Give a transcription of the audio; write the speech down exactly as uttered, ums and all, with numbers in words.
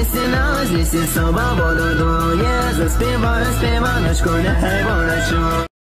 نیستی نیستی صبح بالا دویه زسپی بارس پیمانش کنه حیوانشون